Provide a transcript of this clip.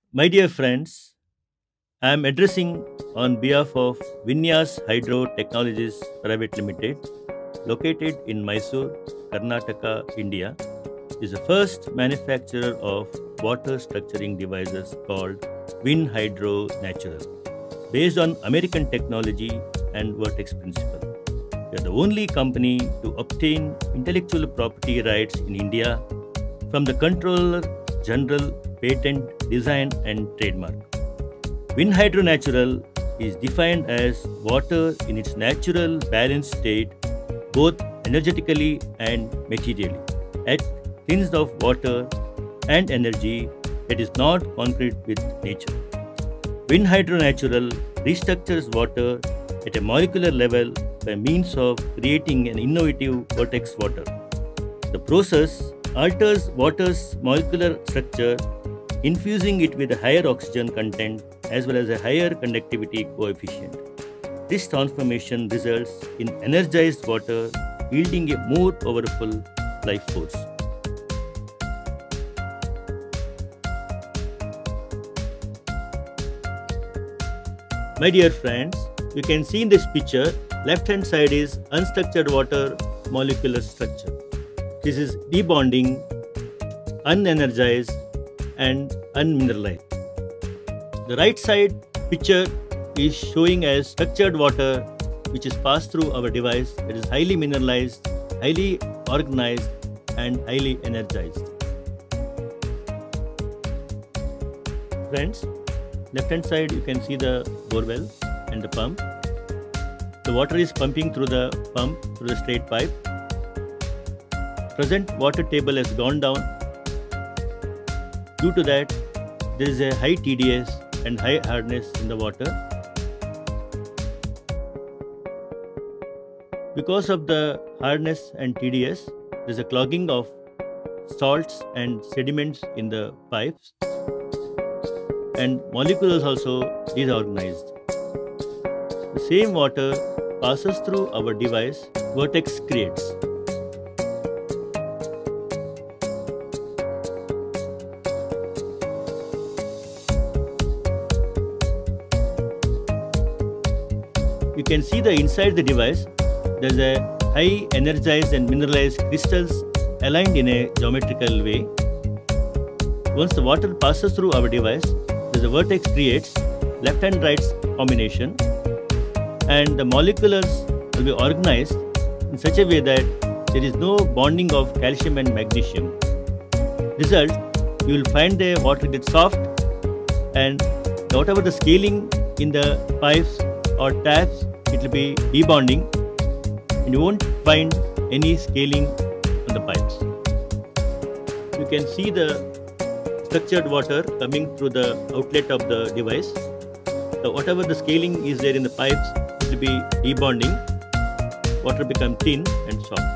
My dear friends, I am addressing on behalf of Vinyas Hydro Technologies Private Limited, located in Mysore, Karnataka, India, is the first manufacturer of water structuring devices called Win Hydro Natural, based on American technology and Vertex principle. We are the only company to obtain intellectual property rights in India from the Controller General Patent, Design and Trademark. Win Hydro Natural is defined as water in its natural balanced state, both energetically and materially, at hints of water and energy that is not concrete with nature. Win Hydro Natural restructures water at a molecular level by means of creating an innovative vortex water. The process alters water's molecular structure, infusing it with a higher oxygen content as well as a higher conductivity coefficient. This transformation results in energized water, yielding a more powerful life force. My dear friends, you can see in this picture, left hand side is unstructured water molecular structure. This is debonding, unenergized and unmineralized. The right side picture is showing as structured water which is passed through our device that is highly mineralized, highly organized and highly energized. Friends, left hand side you can see the borewell and the pump. The water is pumping through the pump through the straight pipe. Present water table has gone down. Due to that, there is a high TDS and high hardness in the water. Because of the hardness and TDS, there is a clogging of salts and sediments in the pipes, and molecules also disorganized. The same water passes through our device, Vertex creates. You can see the inside the device, there is a high energized and mineralized crystals aligned in a geometrical way. Once the water passes through our device, there is a Vertex creates left and right combination, and the molecules will be organized in such a way that there is no bonding of calcium and magnesium. Result, you will find the water gets soft, and whatever the scaling in the pipes or taps, it will be debonding and you won't find any scaling on the pipes. You can see the structured water coming through the outlet of the device. So whatever the scaling is there in the pipes, it will be debonding, water become thin and soft.